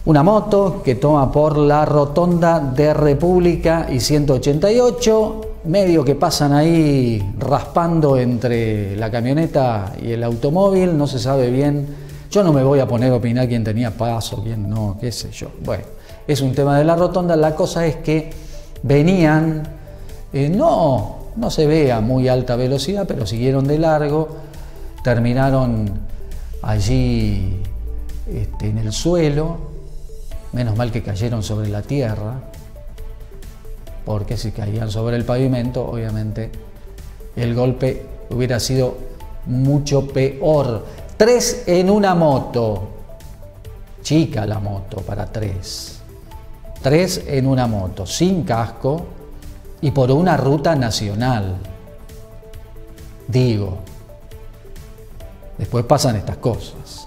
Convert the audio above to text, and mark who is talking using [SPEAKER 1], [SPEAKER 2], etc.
[SPEAKER 1] Una moto que toma por la rotonda de República y 188, medio que pasan ahí raspando entre la camioneta y el automóvil, no se sabe bien. Yo no me voy a poner a opinar quién tenía paso, quién no, qué sé yo. Bueno, es un tema de la rotonda. La cosa es que venían, no se ve a muy alta velocidad, pero siguieron de largo, terminaron allí en el suelo. Menos mal que cayeron sobre la tierra, porque si caían sobre el pavimento, obviamente el golpe hubiera sido mucho peor. 3 en una moto, chica la moto para 3. 3 en una moto, sin casco y por una ruta nacional. Digo, después pasan estas cosas.